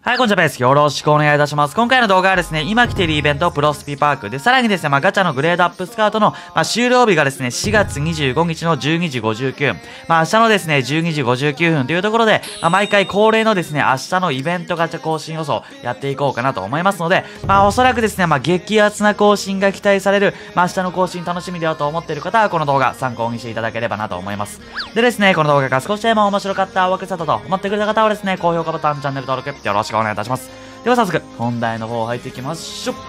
はい、こんにちはです。よろしくお願いいたします。今回の動画はですね、今来ているイベント、プロスピパークで、さらにですね、ガチャのグレードアップスカウトの、終了日がですね、4月25日の12時59分。明日のですね、12時59分というところで、毎回恒例のですね、明日のイベントガチャ更新予想やっていこうかなと思いますので、おそらくですね、激アツな更新が期待される、明日の更新楽しみだよと思っている方は、この動画参考にしていただければなと思います。でですね、この動画が少しでも面白かった、ワクサだと思ってくれた方はですね、高評価ボタン、チャンネル登録、よろしくお願いいたします。では早速、本題の方入っていきましょう。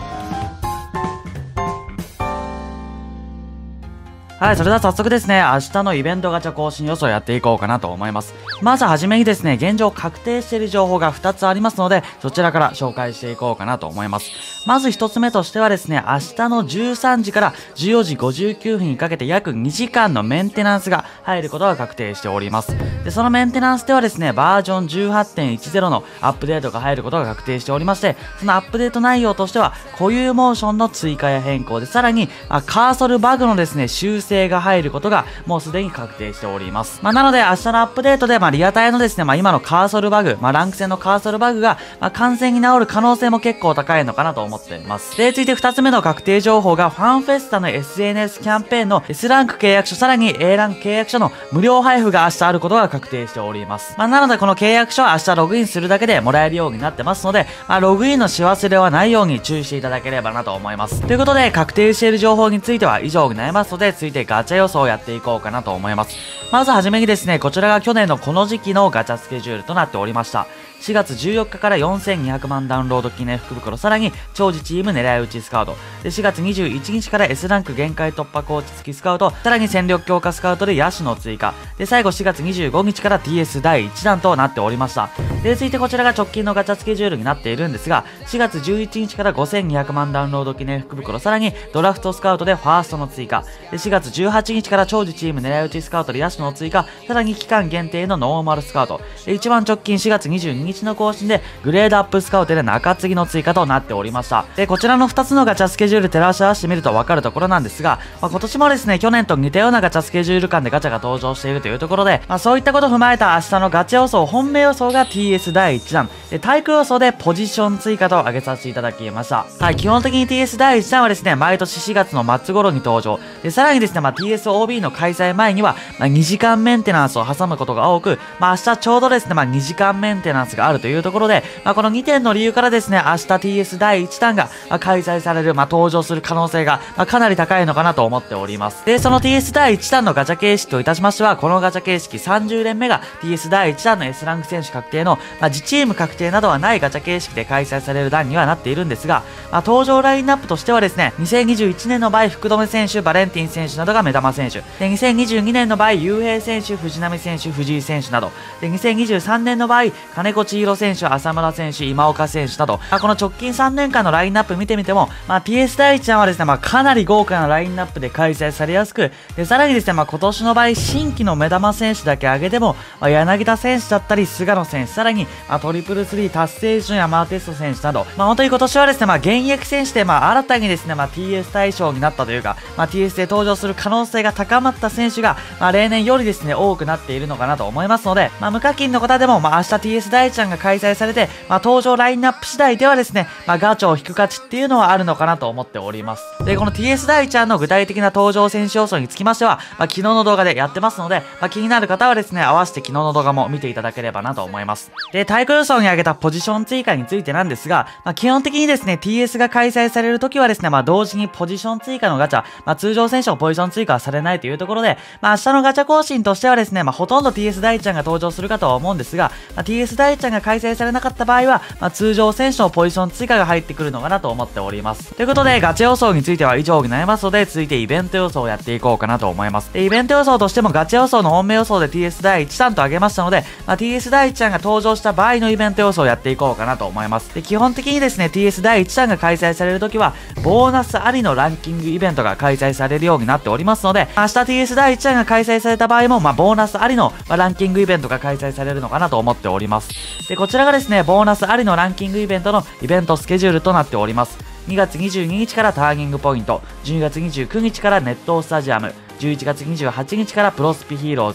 はい、それでは早速ですね、明日のイベントガチャ更新予想やっていこうかなと思います。まずはじめにですね、現状確定している情報が2つありますので、そちらから紹介していこうかなと思います。まず1つ目としてはですね、明日の13時から14時59分にかけて約2時間のメンテナンスが入ることが確定しております。で、そのメンテナンスではですね、バージョン 18.10 のアップデートが入ることが確定しておりまして、そのアップデート内容としては、固有モーションの追加や変更で、さらに、カーソルバグのですね、修正が入ることがもうすでに確定しております。なので明日のアップデートでリアタイのですね、今のカーソルバグ、ランク戦のカーソルバグが完全に治る可能性も結構高いのかなと思っています。で、続いて2つ目の確定情報がファンフェスタの SNS キャンペーンの S ランク契約書、さらに A ランク契約書の無料配布が明日あることが確定しております。なのでこの契約書は明日ログインするだけでもらえるようになってますので、ログインのし忘れはないように注意していただければなと思います。ということで確定している情報については以上になりますので、続いてガチャ予想をやっていこうかなと思います。まずはじめにですね、こちらが去年のこの時期のガチャスケジュールとなっておりました。4月14日から4200万ダウンロード記念福袋、さらに超次チーム狙い撃ちスカウト。で、4月21日から S ランク限界突破コーチ付きスカウト、さらに戦力強化スカウトで野手の追加。で、最後4月25日から TS 第1弾となっておりました。で、続いてこちらが直近のガチャスケジュールになっているんですが、4月11日から5200万ダウンロード記念福袋、さらにドラフトスカウトでファーストの追加。で、4月18日から超次チーム狙い撃ちスカウトで野手の追加、さらに期間限定のノーマルスカウト。で、一番直近4月22日の更新でグレードアップスカウトで中継ぎの追加となっておりました。で、こちらの2つのガチャスケジュール照らし合わせてみると分かるところなんですが、今年もですね、去年と似たようなガチャスケジュール間でガチャが登場しているというところで、そういったことを踏まえた明日のガチャ予想、本命予想が TS 第1弾、で、対空予想でポジション追加と挙げさせていただきました。はい、基本的に TS 第1弾はですね、毎年4月の末頃に登場。で、さらにですね、TSOB の開催前には、2時間メンテナンスを挟むことが多く、明日ちょうどですね、2時間メンテナンスがあるというところで、この2点の理由からですね、明日 TS 第1弾が開催される、登場する可能性がかなり高いのかなと思っております。で、その TS 第1弾のガチャ形式といたしましては、このガチャ形式30連目が TS 第1弾の S ランク選手確定の、自チーム確定などはないガチャ形式で開催される弾にはなっているんですが、登場ラインナップとしてはですね、2021年の場合、福留選手、バレンティン選手などが目玉選手。で、2022年の場合、雄平選手、藤波選手、藤井選手など。で、2023年の場合、金子千尋選手、浅村選手、今岡選手など、この直近3年間のラインナップ見てみても、TS 第1弾はですね、かなり豪華なラインナップで開催されやすく、で、さらにですね、今年の場合、新規の目玉選手だけ挙げても、柳田選手だったり、菅野選手、さらに、トリプルスリー達成時の山田テスト選手など、本当に今年はですね、現役選手で、新たにですね、TS 対象になったというか、TS で登場する可能性が高まった選手が、例年よりですね、多くなっているのかなと思いますので、無課金の方でも、明日 TS 第1弾が開催されて、登場ラインナップ次第ではですね、ガチャを引く価値っていうのはあるのかなと思っております。で、この TS 第1弾の具体的な登場選手予想につきましては、昨日の動画でやってますので、気になる方はですね、合わせて昨日の動画も見ていただければなと思います。で、対空予想に挙げたポジション追加についてなんですが、基本的にですね、TS が開催されるときはですね、同時にポジション追加のガチャ、通常選手のポジション追加はされないというところで、明日のガチャ更新としてはですね、ほとんど TS 第1弾が登場するかとは思うんですが、TS 第1弾が開催されなかった場合は、通常選手のポジション追加が入ってくるのかなと思っております。ということで、ガチャ予想については以上になりますので、続いてイベント予想をやっていこうかなと思います。で、イベント予想としてもガチャ予想の本命予想で TS 第1弾と挙げましたので、TS 第1弾が登場した場合のイベント予想をやっていこうかなと思います。で、基本的にですね、TS 第1弾が開催されるときは、ボーナスありのランキングイベントが開催されるようになっておりますので、明日 TS 第1弾が開催された場合も、ボーナスありのランキングイベントが開催されるのかなと思っております。で、こちらがですね、ボーナスありのランキングイベントのイベントスケジュールとなっております。2月22日からターニングポイント、12月29日からネットスタジアム、11月28日からプロスピヒーローズ、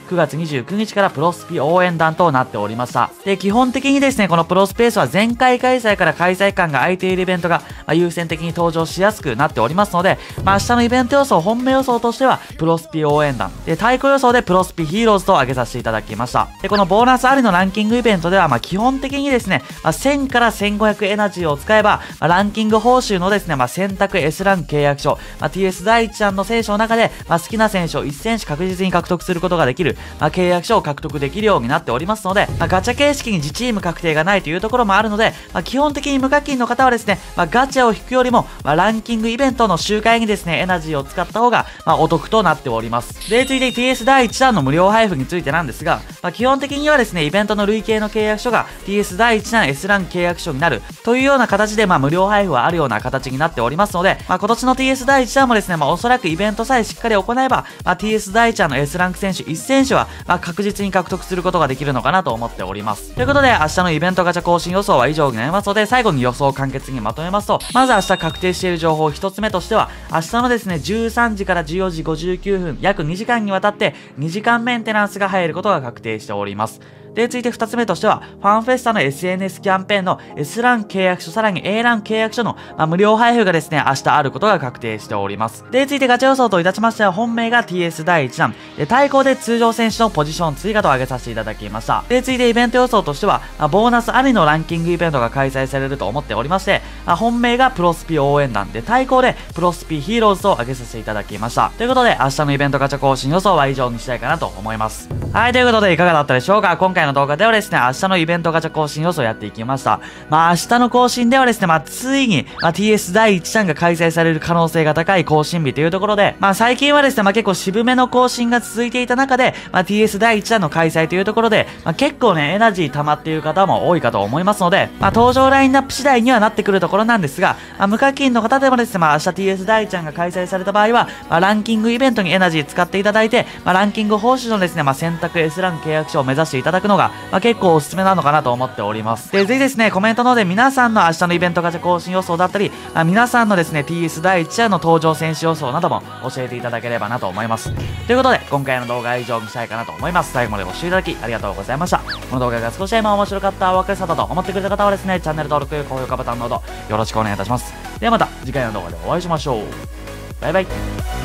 9月29日からプロスピ応援団となっておりました。で、基本的にですね、このプロスペースは前回開催から開催感が空いているイベントが、優先的に登場しやすくなっておりますので、明日のイベント予想、本命予想としては、プロスピ応援団。で、対抗予想でプロスピヒーローズと挙げさせていただきました。で、このボーナスありのランキングイベントでは、基本的にですね、1000から1500エナジーを使えば、ランキング報酬のですね、選択 S ラン契約書、TS 第1弾の選手の中で、好きな選手を1選手確実に獲得することができる、契約書を獲得できるようになっておりますので、ガチャ形式に自チーム確定がないというところもあるので、基本的に無課金の方はですね、ガチャを引くよりも、ランキングイベントの周回にですね、エナジーを使った方が、お得となっております。で、続いて TS 第1弾の無料配布についてなんですが、基本的にはですね、イベントの累計の契約書が TS 第1弾 S ラン契約書になるというような形で、無料配布はあるような形になっておりますので、今年の TS 第1弾もですね、おそらくイベントさえしっかり行えば、TS 第1弾の S ランク選手1選手は、確実に獲得することができるのかなと思っております。ということで、明日のイベントガチャ更新予想は以上になりますので、最後に予想を簡潔にまとめますと、まず明日確定している情報1つ目としては、明日のですね、13時から14時59分、約2時間にわたって2時間メンテナンスが入ることが確定しております。で、続いて2つ目としては、ファンフェスタの SNS キャンペーンの S ラン契約書、さらに A ラン契約書の、無料配布がですね、明日あることが確定しております。で、続いてガチャ予想といたしましては、本命が TS 第1弾。で、対抗で通常選手のポジション追加と挙げさせていただきました。で、続いてイベント予想としては、ボーナスありのランキングイベントが開催されると思っておりまして、本命がプロスピ応援団で、対抗でプロスピヒーローズと挙げさせていただきました。ということで、明日のイベントガチャ更新予想は以上にしたいかなと思います。はい、ということでいかがだったでしょうか。今回の動画ではですね、明日のイベントガチャ更新予想をやっていきました。明日の更新ではですね、ついに、TS 第1弾が開催される可能性が高い更新日というところで、最近はですね、結構渋めの更新が続いていた中で、TS 第1弾の開催というところで、結構ね、エナジー溜まっている方も多いかと思いますので、登場ラインナップ次第にはなってくるところなんですが、無課金の方でもですね、明日 TS 第1弾が開催された場合は、ランキングイベントにエナジー使っていただいて、ランキング報酬のですね、選択 S ラン契約書を目指していただくのが、結構おすすめなのかなと思っております。で、ぜひですね、コメントの方で皆さんの明日のイベントガチャ更新予想だったり、皆さんのですね、TS 第1弾の登場選手予想なども教えていただければなと思います。ということで、今回の動画は以上にしたいかなと思います。最後までご視聴いただきありがとうございました。この動画が少しでも面白かった、お分かりさだと思ってくれた方はですね、チャンネル登録、高評価ボタンなどよろしくお願いいたします。ではまた次回の動画でお会いしましょう。バイバイ。